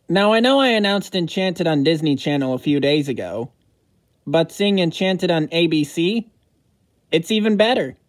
Now, I know I announced Enchanted on Disney Channel a few days ago, but seeing Enchanted on ABC, it's even better.